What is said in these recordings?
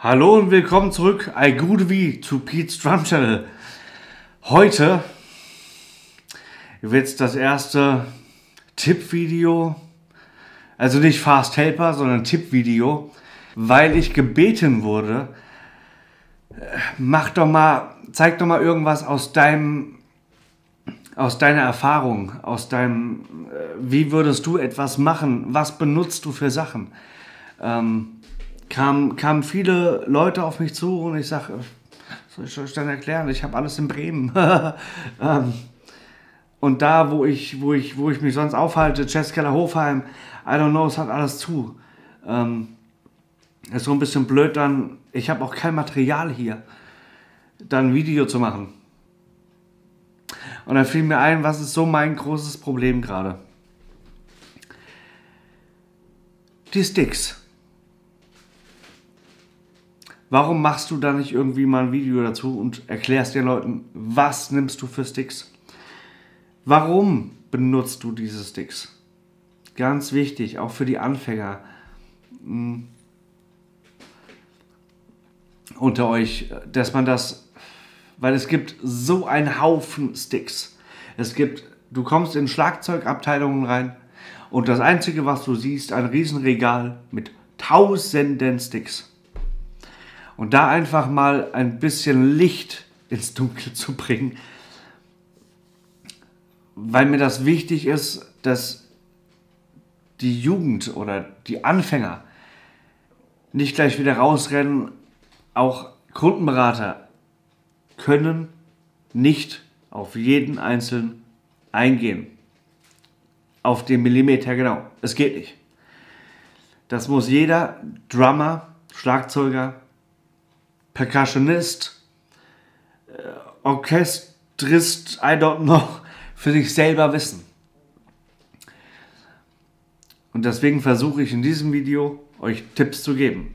Hallo und willkommen zurück, I good wie zu Pete's Drum Channel. Heute wird es das erste Tippvideo, also nicht Fast Helper, sondern Tippvideo, weil ich gebeten wurde, zeig doch mal irgendwas aus deiner Erfahrung, wie würdest du etwas machen, was benutzt du für Sachen? Kamen viele Leute auf mich zu und ich sage, soll ich euch dann erklären, ich habe alles in Bremen. Und da, wo ich mich sonst aufhalte, Chesskeller, Hofheim, I don't know, es hat alles zu. Ist so ein bisschen blöd dann, ich habe auch kein Material hier, dann ein Video zu machen. Und dann fiel mir ein, was ist so mein großes Problem gerade? Die Sticks. Warum machst du da nicht irgendwie mal ein Video dazu und erklärst den Leuten, was nimmst du für Sticks? Warum benutzt du diese Sticks? Ganz wichtig, auch für die Anfänger unter euch, dass man das, weil es gibt so einen Haufen Sticks. Du kommst in Schlagzeugabteilungen rein und das Einzige, was du siehst, ein Riesenregal mit tausenden Sticks. Und da einfach mal ein bisschen Licht ins Dunkle zu bringen, weil mir das wichtig ist, dass die Jugend oder die Anfänger nicht gleich wieder rausrennen. Auch Kundenberater können nicht auf jeden Einzelnen eingehen. Auf den Millimeter genau. Es geht nicht. Das muss jeder Drummer, Schlagzeuger, Percussionist, Orchestrist, I don't know, für sich selber wissen. Und deswegen versuche ich in diesem Video, euch Tipps zu geben.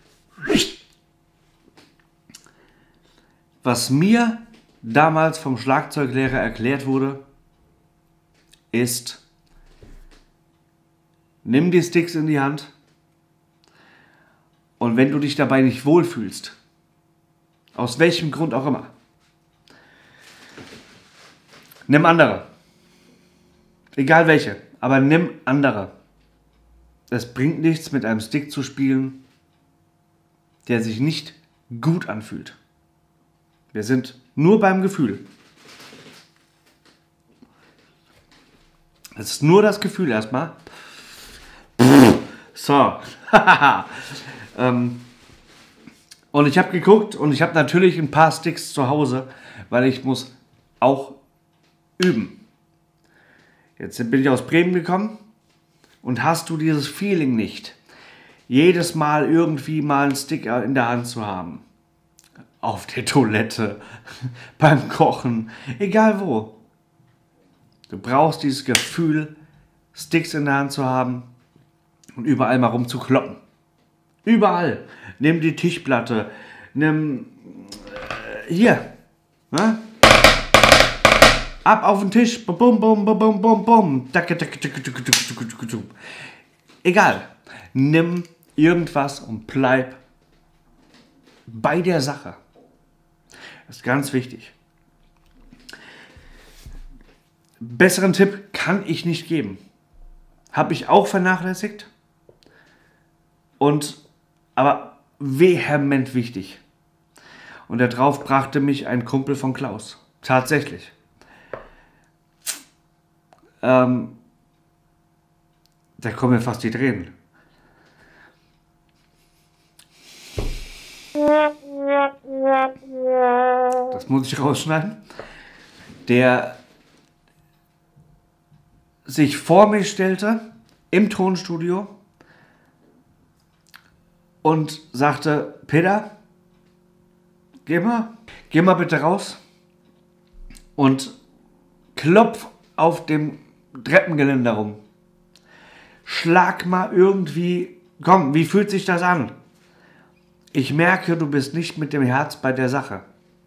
Was mir damals vom Schlagzeuglehrer erklärt wurde, ist, nimm die Sticks in die Hand und wenn du dich dabei nicht wohlfühlst, aus welchem Grund auch immer, nimm andere. Egal welche, aber nimm andere. Es bringt nichts, mit einem Stick zu spielen, der sich nicht gut anfühlt. Wir sind nur beim Gefühl. Es ist nur das Gefühl erstmal. So. Und ich habe geguckt und ich habe natürlich ein paar Sticks zu Hause, weil ich muss auch üben. Jetzt bin ich aus Bremen gekommen und hast du dieses Feeling nicht, jedes Mal irgendwie mal einen Stick in der Hand zu haben. Auf der Toilette, beim Kochen, egal wo. Du brauchst dieses Gefühl, Sticks in der Hand zu haben und überall mal rumzukloppen. Überall. Nimm die Tischplatte, nimm hier, ne? Ab auf den Tisch, bum, bum, bum, bum, bum, bum. Egal, nimm irgendwas und bleib bei der Sache. Das ist ganz wichtig. Besseren Tipp kann ich nicht geben. Habe ich auch vernachlässigt. Aber vehement wichtig. Und darauf brachte mich ein Kumpel von Klaus. Tatsächlich. Da kommen mir fast die Tränen. Das muss ich rausschneiden. Der sich vor mich stellte im Tonstudio und sagte, Peter, geh mal bitte raus und klopf auf dem Treppengeländer rum. Schlag mal irgendwie, komm, wie fühlt sich das an? Ich merke, du bist nicht mit dem Herz bei der Sache.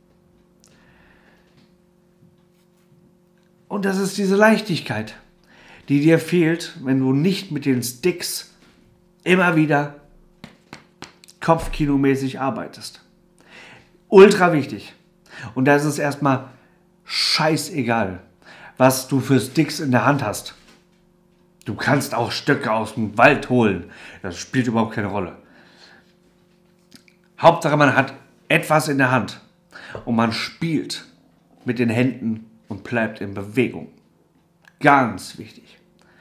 Und das ist diese Leichtigkeit, die dir fehlt, wenn du nicht mit den Sticks immer wieder kopfkinomäßig arbeitest. Ultra wichtig. Und da ist es erstmal scheißegal, was du für Sticks in der Hand hast. Du kannst auch Stöcke aus dem Wald holen. Das spielt überhaupt keine Rolle. Hauptsache, man hat etwas in der Hand und man spielt mit den Händen und bleibt in Bewegung. Ganz wichtig.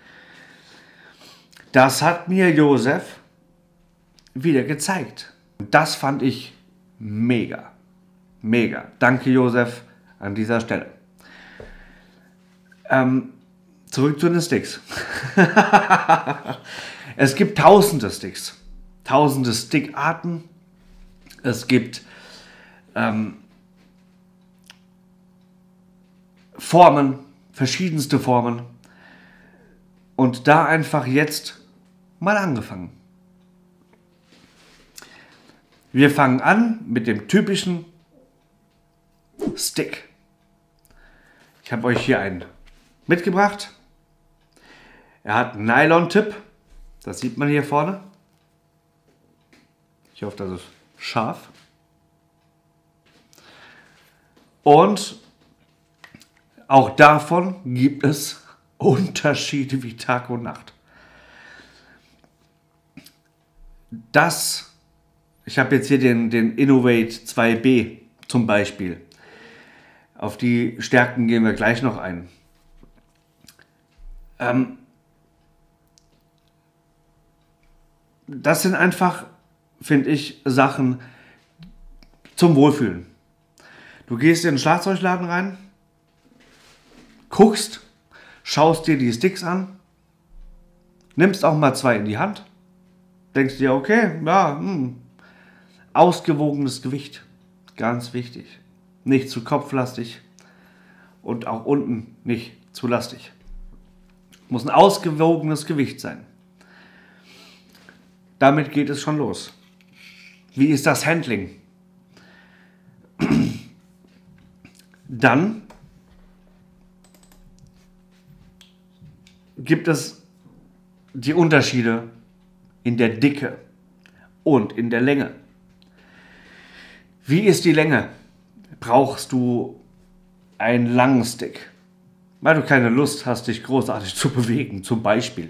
Das hat mir Josef wieder gezeigt. Und das fand ich mega. Mega. Danke, Josef, an dieser Stelle. Zurück zu den Sticks. Es gibt tausende Sticks. Tausende Stickarten. Es gibt Formen, verschiedenste Formen. Und da einfach jetzt mal angefangen. Wir fangen an mit dem typischen Stick. Ich habe euch hier einen mitgebracht. Er hat einen Nylon-Tipp. Das sieht man hier vorne. Ich hoffe, das ist scharf. Und auch davon gibt es Unterschiede wie Tag und Nacht. Ich habe jetzt hier den Innovate 2B zum Beispiel. Auf die Stärken gehen wir gleich noch ein. Das sind einfach, finde ich, Sachen zum Wohlfühlen. Du gehst in den Schlagzeugladen rein, guckst, schaust dir die Sticks an, nimmst auch mal zwei in die Hand, denkst dir, okay, ja, ausgewogenes Gewicht, ganz wichtig. Nicht zu kopflastig und auch unten nicht zu lastig. Muss ein ausgewogenes Gewicht sein. Damit geht es schon los. Wie ist das Handling? Dann gibt es die Unterschiede in der Dicke und in der Länge. Wie ist die Länge? Brauchst du einen langen Stick, weil du keine Lust hast, dich großartig zu bewegen, zum Beispiel.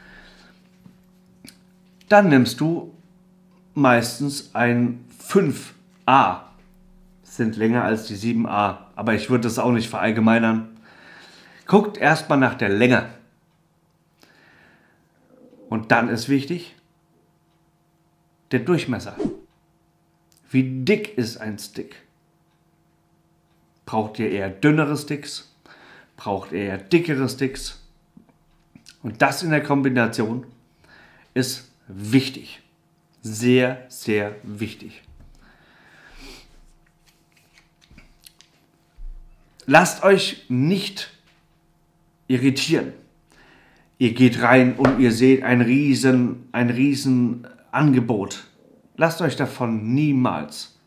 Dann nimmst du meistens ein 5A. Sind länger als die 7A, aber ich würde das auch nicht verallgemeinern. Guckt erstmal nach der Länge. Und dann ist wichtig der Durchmesser. Wie dick ist ein Stick? Braucht ihr eher dünnere Sticks? Braucht ihr eher dickere Sticks? Und das in der Kombination ist wichtig. Sehr, sehr wichtig. Lasst euch nicht irritieren. Ihr geht rein und ihr seht ein riesen Angebot. Lasst euch davon niemals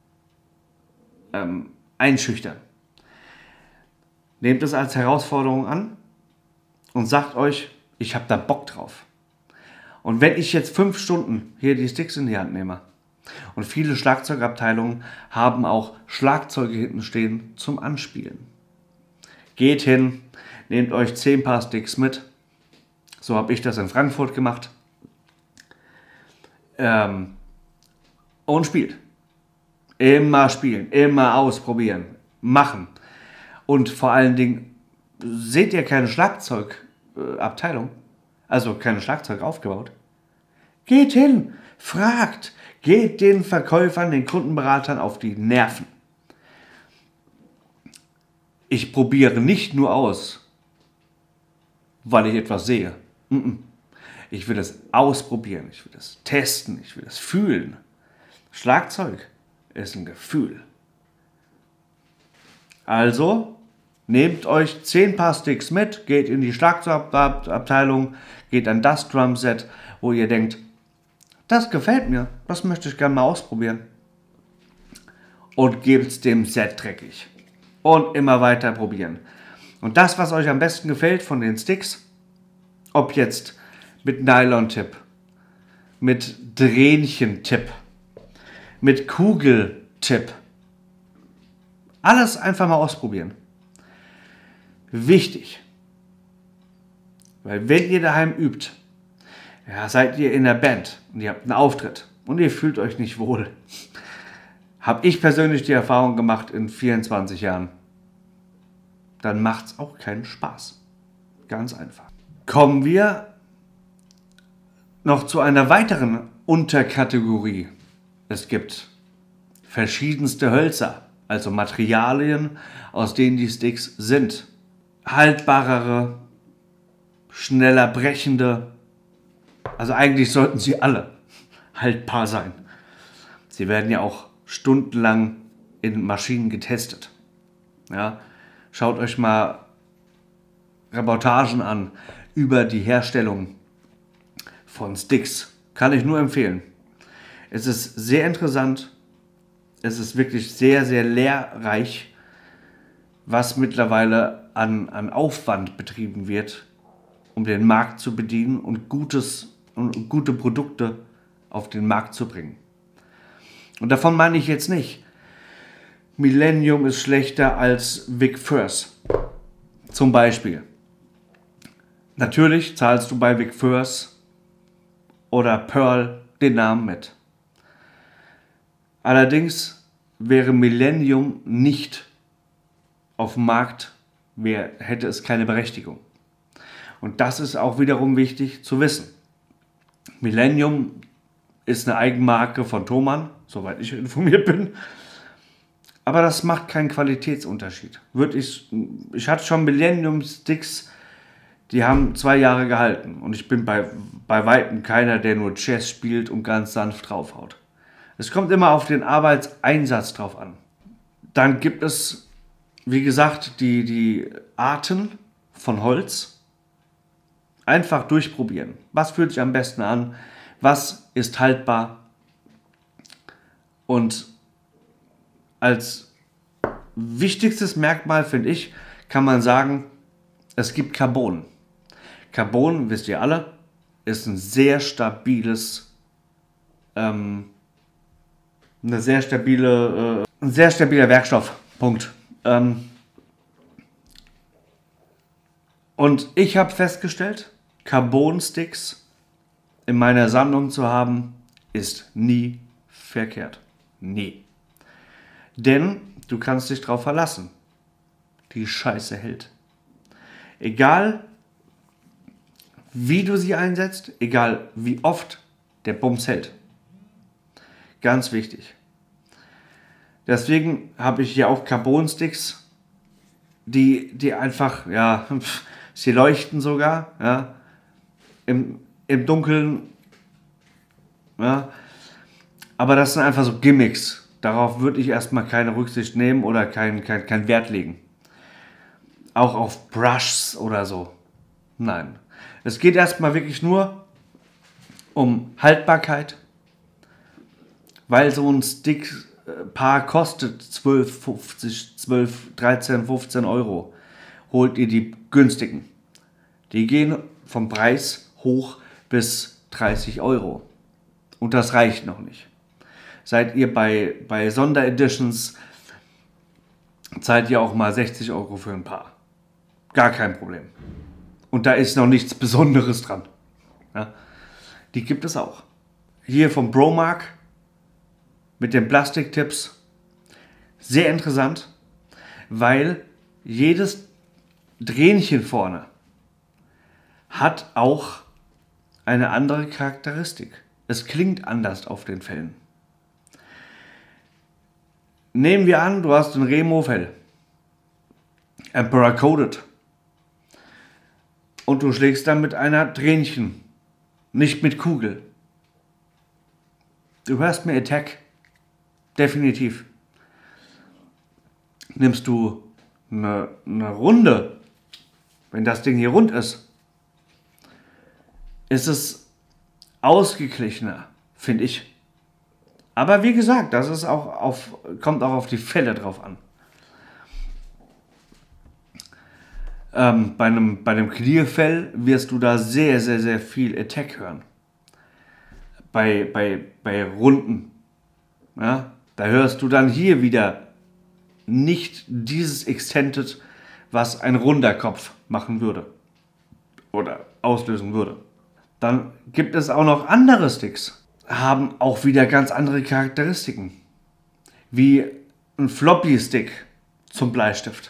einschüchtern. Nehmt es als Herausforderung an und sagt euch, ich habe da Bock drauf. Und wenn ich jetzt 5 Stunden hier die Sticks in die Hand nehme, und viele Schlagzeugabteilungen haben auch Schlagzeuge hinten stehen zum Anspielen. Geht hin, nehmt euch 10 Paar Sticks mit. So habe ich das in Frankfurt gemacht. Und spielt. Immer spielen, immer ausprobieren, machen. Und vor allen Dingen, seht ihr keine Schlagzeugabteilung? Also keine Schlagzeug aufgebaut? Geht hin, fragt, geht den Verkäufern, den Kundenberatern auf die Nerven. Ich probiere nicht nur aus, weil ich etwas sehe. Ich will es ausprobieren, ich will es testen, ich will es fühlen. Schlagzeug ist ein Gefühl. Also, nehmt euch 10 Paar Sticks mit, geht in die Schlagzeugabteilung, geht an das Drumset, wo ihr denkt, das gefällt mir, das möchte ich gerne mal ausprobieren. Und gebt es dem Set dreckig. Und immer weiter probieren. Und das, was euch am besten gefällt von den Sticks, ob jetzt mit Nylon-Tipp, mit Drähnchen-Tipp, mit Kugeltipp. Alles einfach mal ausprobieren. Wichtig. Weil wenn ihr daheim übt, ja, seid ihr in der Band und ihr habt einen Auftritt und ihr fühlt euch nicht wohl, habe ich persönlich die Erfahrung gemacht in 24 Jahren, dann macht es auch keinen Spaß. Ganz einfach. Kommen wir noch zu einer weiteren Unterkategorie. Es gibt verschiedenste Hölzer, also Materialien, aus denen die Sticks sind. Haltbarere, schneller brechende, also eigentlich sollten sie alle haltbar sein. Sie werden ja auch stundenlang in Maschinen getestet. Ja, schaut euch mal Reportagen an über die Herstellung von Sticks. Kann ich nur empfehlen. Es ist sehr interessant. Es ist wirklich sehr, sehr lehrreich, was mittlerweile an Aufwand betrieben wird, um den Markt zu bedienen und gute Produkte auf den Markt zu bringen. Und davon meine ich jetzt nicht, Millennium ist schlechter als Vic Firth. Zum Beispiel. Natürlich zahlst du bei Vic Firth oder Pearl den Namen mit. Allerdings wäre Millennium nicht auf dem Markt, hätte es keine Berechtigung. Und das ist auch wiederum wichtig zu wissen. Millennium ist eine Eigenmarke von Thomann, soweit ich informiert bin. Aber das macht keinen Qualitätsunterschied. Ich hatte schon Millennium Sticks, die haben 2 Jahre gehalten. Und ich bin bei Weitem keiner, der nur Jazz spielt und ganz sanft draufhaut. Es kommt immer auf den Arbeitseinsatz drauf an. Dann gibt es, wie gesagt, die Arten von Holz. Einfach durchprobieren. Was fühlt sich am besten an? Was ist haltbar? Und als wichtigstes Merkmal, finde ich, kann man sagen, es gibt Carbon. Carbon, wisst ihr alle, ist ein sehr stabiles, ein sehr stabiler Werkstoff. Punkt. Und ich habe festgestellt, Carbon-Sticks in meiner Sammlung zu haben, ist nie verkehrt. Nie. Denn du kannst dich drauf verlassen. Die Scheiße hält. Egal, wie du sie einsetzt, egal wie oft, der Bums hält. Ganz wichtig. Deswegen habe ich hier auch Carbon-Sticks, die einfach, ja, sie leuchten sogar, ja, im Dunkeln, ja, aber das sind einfach so Gimmicks. Darauf würde ich erstmal keine Rücksicht nehmen oder keinen Wert legen. Auch auf Brushs oder so. Nein. Es geht erstmal wirklich nur um Haltbarkeit, weil so ein Stick-Paar kostet 13, 15 Euro. Holt ihr die günstigen. Die gehen vom Preis hoch bis 30 Euro. Und das reicht noch nicht. Seid ihr bei Sondereditions, zahlt ihr auch mal 60 Euro für ein Paar. Gar kein Problem. Und da ist noch nichts Besonderes dran. Ja, die gibt es auch. Hier vom Bromark mit den Plastiktipps. Sehr interessant, weil jedes Dränchen vorne hat auch eine andere Charakteristik. Es klingt anders auf den Fellen. Nehmen wir an, du hast ein Remo-Fell. Emperor Coated. Und du schlägst dann mit einer Tränchen. Nicht mit Kugel. Du hörst mir Attack. Definitiv. Nimmst du eine Runde, wenn das Ding hier rund ist, ist es ausgeglichener, finde ich. Aber wie gesagt, das ist kommt auch auf die Fälle drauf an. Bei einem Clear-Fell wirst du da sehr, sehr, sehr viel Attack hören. Bei Runden Ja, da hörst du dann hier wieder nicht dieses Extended, was ein runder Kopf machen würde oder auslösen würde. Dann gibt es auch noch andere Sticks, haben auch wieder ganz andere Charakteristiken, wie ein Floppy-Stick zum Bleistift.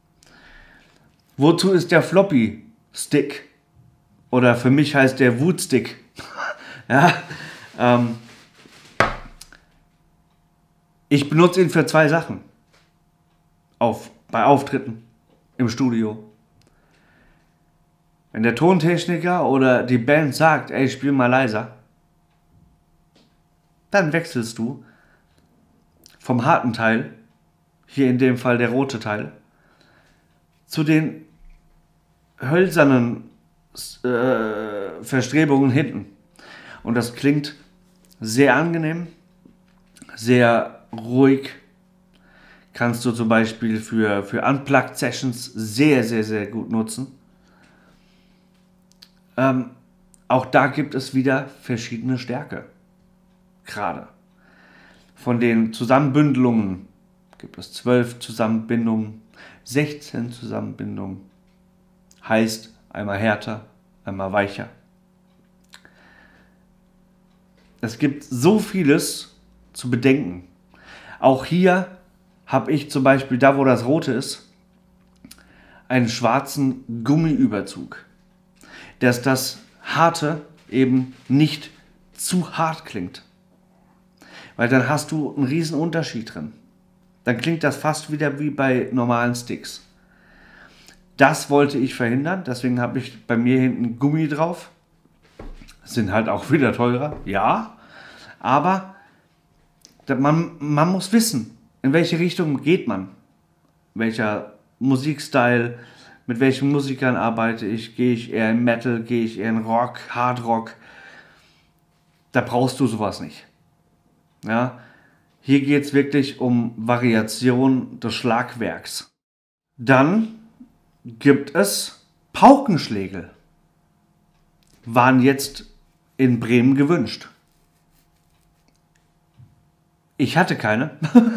Wozu ist der Floppy-Stick? Oder für mich heißt der Woodstick. Ja, ich benutze ihn für 2 Sachen. Bei Auftritten im Studio. Wenn der Tontechniker oder die Band sagt, ey, spiel mal leiser, dann wechselst du vom harten Teil, hier in dem Fall der rote Teil, zu den hölzernen Verstrebungen hinten. Und das klingt sehr angenehm, sehr ruhig. Kannst du zum Beispiel für Unplugged Sessions sehr, sehr, sehr gut nutzen. Auch da gibt es wieder verschiedene Stärke. Gerade. Von den Zusammenbündelungen gibt es 12 Zusammenbindungen, 16 Zusammenbindungen. Heißt einmal härter, einmal weicher. Es gibt so vieles zu bedenken. Auch hier habe ich zum Beispiel, da wo das rote ist, einen schwarzen Gummiüberzug, dass das harte eben nicht zu hart klingt. Weil dann hast du einen riesen Unterschied drin. Dann klingt das fast wieder wie bei normalen Sticks. Das wollte ich verhindern, deswegen habe ich bei mir hinten Gummi drauf. Sind halt auch wieder teurer, ja. Aber man muss wissen, in welche Richtung geht man. Welcher Musikstyle, mit welchen Musikern arbeite ich. Gehe ich eher in Metal, gehe ich eher in Rock, Hard Rock. Da brauchst du sowas nicht. Ja, hier geht es wirklich um Variation des Schlagwerks. Dann gibt es Paukenschlägel. Waren jetzt in Bremen gewünscht. Ich hatte keine.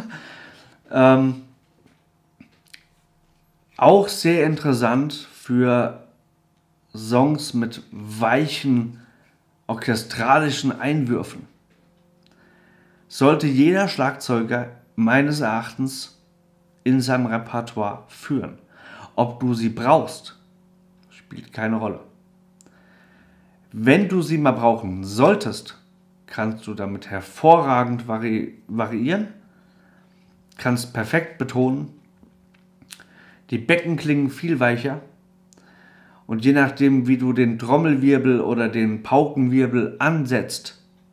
Auch sehr interessant für Songs mit weichen orchestralischen Einwürfen. Sollte jeder Schlagzeuger meines Erachtens in seinem Repertoire führen. Ob du sie brauchst, spielt keine Rolle. Wenn du sie mal brauchen solltest, kannst du damit hervorragend variieren, kannst perfekt betonen, die Becken klingen viel weicher und je nachdem, wie du den Trommelwirbel oder den Paukenwirbel ansetzt,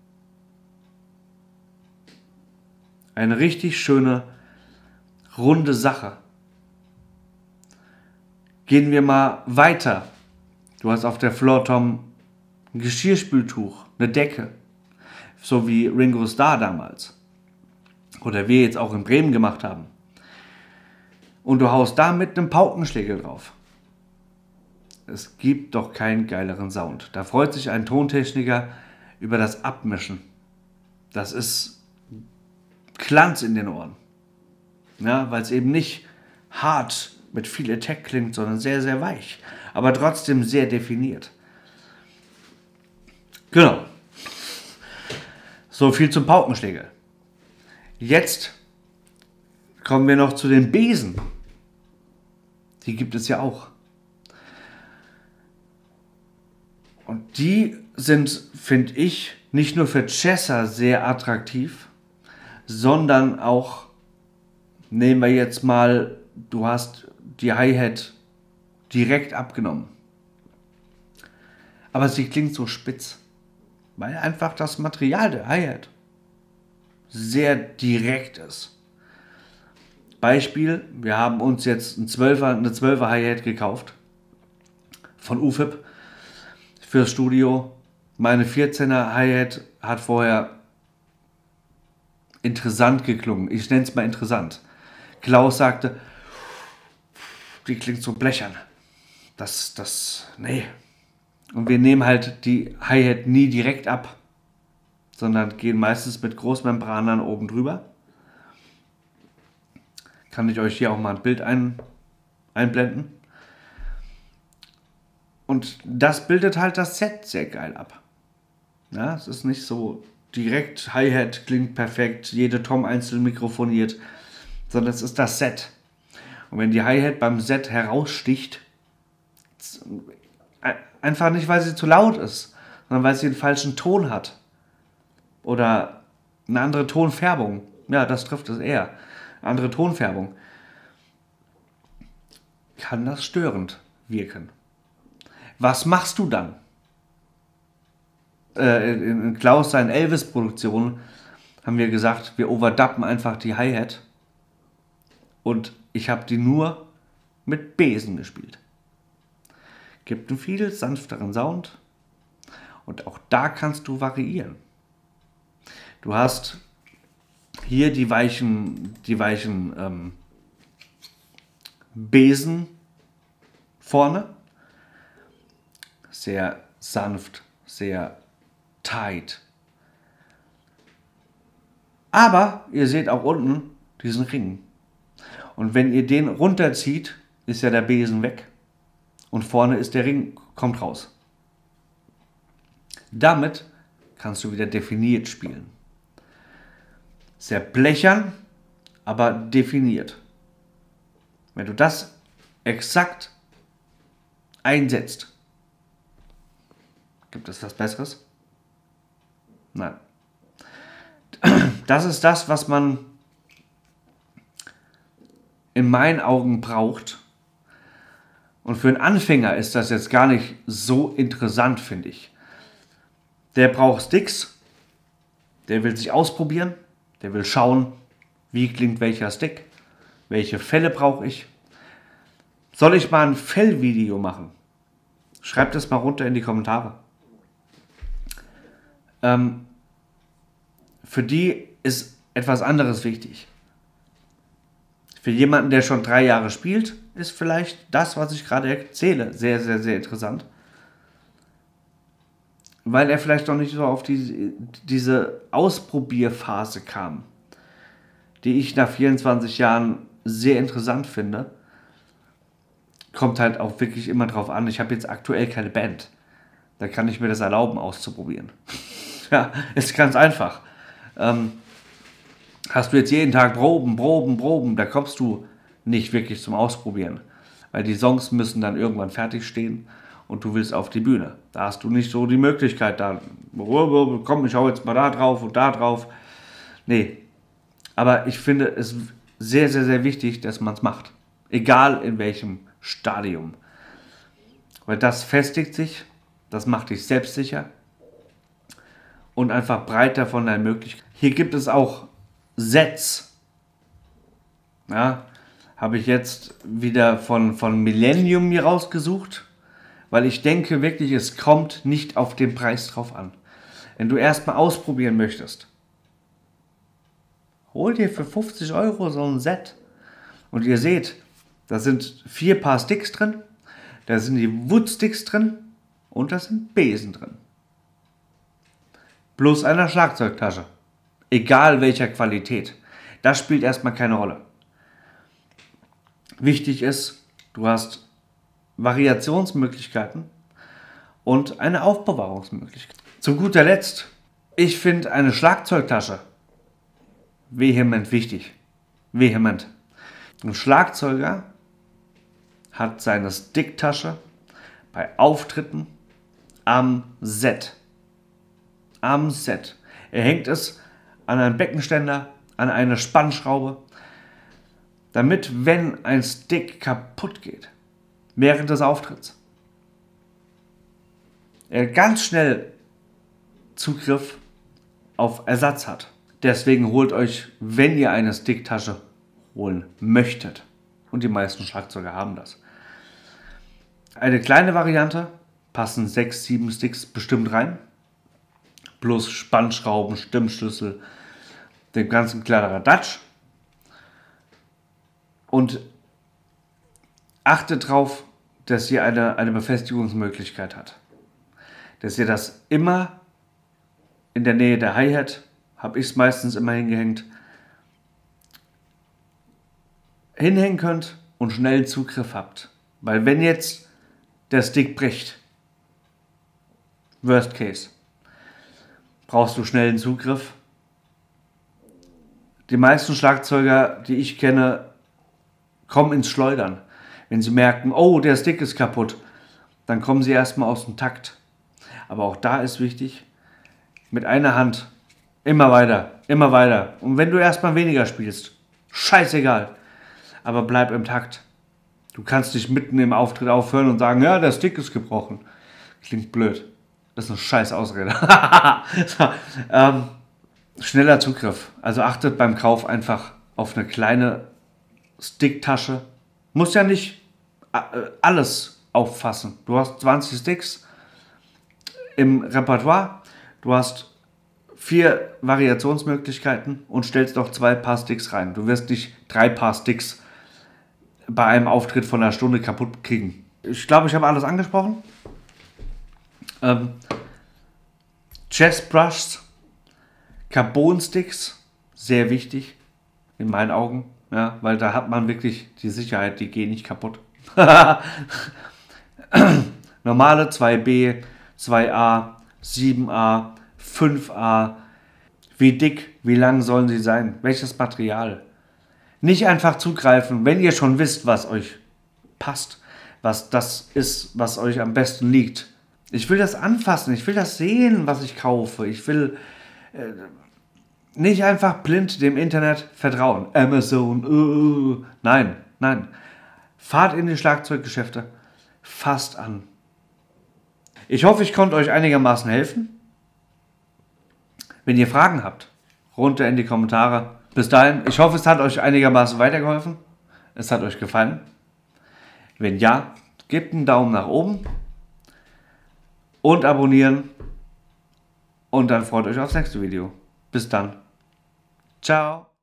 eine richtig schöne, runde Sache. Gehen wir mal weiter. Du hast auf der Floor Tom ein Geschirrspültuch, eine Decke. So wie Ringo Starr damals. Oder wir jetzt auch in Bremen gemacht haben. Und du haust da mit einem Paukenschlägel drauf. Es gibt doch keinen geileren Sound. Da freut sich ein Tontechniker über das Abmischen. Das ist Glanz in den Ohren. Ja, weil es eben nicht hart mit viel Attack klingt, sondern sehr, sehr weich. Aber trotzdem sehr definiert. Genau. So viel zum Paukenschlägel. Jetzt kommen wir noch zu den Besen. Die gibt es ja auch. Und die sind, finde ich, nicht nur für Chesser sehr attraktiv, sondern auch, nehmen wir jetzt mal, du hast die Hi-Hat direkt abgenommen. Aber sie klingt so spitz, weil einfach das Material der Hi-Hat sehr direkt ist. Beispiel, wir haben uns jetzt eine 12er Hi-Hat gekauft von UFIP fürs Studio. Meine 14er Hi-Hat hat vorher interessant geklungen. Ich nenne es mal interessant. Klaus sagte, die klingt so blechern. Nee. Und wir nehmen halt die Hi-Hat nie direkt ab, sondern gehen meistens mit Großmembranern oben drüber. Kann ich euch hier auch mal ein Bild einblenden. Und das bildet halt das Set sehr geil ab. Ja, es ist nicht so direkt, Hi-Hat klingt perfekt, jede Tom einzeln mikrofoniert, sondern es ist das Set. Und wenn die Hi-Hat beim Set heraussticht, einfach nicht, weil sie zu laut ist, sondern weil sie den falschen Ton hat. Oder eine andere Tonfärbung. Ja, das trifft es eher. Eine andere Tonfärbung. Kann das störend wirken. Was machst du dann? In Klaus seinen Elvis-Produktionen haben wir gesagt, wir overduppen einfach die Hi-Hat und ich habe die nur mit Besen gespielt. Gibt einen viel sanfteren Sound und auch da kannst du variieren. Du hast hier die weichen Besen vorne, sehr sanft, sehr tight. Aber ihr seht auch unten diesen Ring. Und wenn ihr den runterzieht, ist ja der Besen weg. Und vorne ist der Ring, kommt raus. Damit kannst du wieder definiert spielen. Sehr blechern, aber definiert. Wenn du das exakt einsetzt, gibt es was Besseres? Nein. Das ist das, was man in meinen Augen braucht. Und für einen Anfänger ist das jetzt gar nicht so interessant, finde ich. Der braucht Sticks, der will sich ausprobieren, der will schauen, wie klingt welcher Stick, welche Fälle brauche ich. Soll ich mal ein Fellvideo machen? Schreibt es mal runter in die Kommentare. Für die ist etwas anderes wichtig. Für jemanden, der schon 3 Jahre spielt, ist vielleicht das, was ich gerade erzähle, sehr, sehr, sehr interessant. Weil er vielleicht noch nicht so auf diese Ausprobierphase kam, die ich nach 24 Jahren sehr interessant finde. Kommt halt auch wirklich immer drauf an. Ich habe jetzt aktuell keine Band. Da kann ich mir das erlauben, auszuprobieren. Ja, ist ganz einfach. Hast du jetzt jeden Tag Proben, da kommst du nicht wirklich zum Ausprobieren. Weil die Songs müssen dann irgendwann fertig stehen und du willst auf die Bühne. Da hast du nicht so die Möglichkeit, da, komm, ich hau jetzt mal da drauf und da drauf. Nee, aber ich finde es sehr, sehr, sehr wichtig, dass man es macht. Egal in welchem Stadium. Weil das festigt sich, das macht dich selbstsicher und einfach breiter von deinen Möglichkeiten. Hier gibt es auch Sets. Ja, habe ich jetzt wieder von Millennium mir rausgesucht, weil ich denke wirklich, es kommt nicht auf den Preis drauf an. Wenn du erstmal ausprobieren möchtest, hol dir für 50 € so ein Set. Und ihr seht, da sind 4 Paar Sticks drin, da sind die Woodsticks drin und da sind Besen drin. Plus einer Schlagzeugtasche. Egal welcher Qualität. Das spielt erstmal keine Rolle. Wichtig ist, du hast Variationsmöglichkeiten und eine Aufbewahrungsmöglichkeit. Zu guter Letzt, ich finde eine Schlagzeugtasche vehement wichtig. Vehement. Ein Schlagzeuger hat seine Sticktasche bei Auftritten am Set. Am Set. Er hängt es an einen Beckenständer, an eine Spannschraube, damit, wenn ein Stick kaputt geht, während des Auftritts, er ganz schnell Zugriff auf Ersatz hat. Deswegen holt euch, wenn ihr eine Sticktasche holen möchtet, und die meisten Schlagzeuger haben das, eine kleine Variante, passen 6, 7 Sticks bestimmt rein, plus Spannschrauben, Stimmschlüssel, den ganzen Kladderadatsch. Und achtet darauf, dass ihr eine Befestigungsmöglichkeit hat. Dass ihr das immer in der Nähe der Hi-Hat, habe ich es meistens immer hingehängt, hinhängen könnt und schnellen Zugriff habt. Weil wenn jetzt der Stick bricht, Worst Case, brauchst du schnellen Zugriff. Die meisten Schlagzeuger, die ich kenne, kommen ins Schleudern. Wenn sie merken, oh, der Stick ist kaputt, dann kommen sie erstmal aus dem Takt. Aber auch da ist wichtig, mit einer Hand immer weiter, immer weiter. Und wenn du erstmal weniger spielst, scheißegal, aber bleib im Takt. Du kannst nicht mitten im Auftritt aufhören und sagen, ja, der Stick ist gebrochen. Klingt blöd. Das ist eine scheiß Ausrede. So, schneller Zugriff. Also achtet beim Kauf einfach auf eine kleine Sticktasche. Muss ja nicht alles auffassen. Du hast 20 Sticks im Repertoire. Du hast 4 Variationsmöglichkeiten und stellst noch 2 Paar Sticks rein. Du wirst nicht 3 Paar Sticks bei einem Auftritt von einer Stunde kaputt kriegen. Ich glaube, ich habe alles angesprochen. Chest Brushs, Carbon Sticks, sehr wichtig in meinen Augen, ja, weil da hat man wirklich die Sicherheit, die gehen nicht kaputt. Normale 2B, 2A, 7A, 5A. Wie dick, wie lang sollen sie sein? Welches Material? Nicht einfach zugreifen, wenn ihr schon wisst, was euch passt, was das ist, was euch am besten liegt. Ich will das anfassen, ich will das sehen, was ich kaufe. Ich will nicht einfach blind dem Internet vertrauen. Amazon, nein, nein. Fahrt in die Schlagzeuggeschäfte, fasst an. Ich hoffe, ich konnte euch einigermaßen helfen. Wenn ihr Fragen habt, runter in die Kommentare. Bis dahin, ich hoffe, es hat euch einigermaßen weitergeholfen. Es hat euch gefallen. Wenn ja, gebt einen Daumen nach oben und abonnieren. Und dann freut euch aufs nächste Video. Bis dann. Ciao.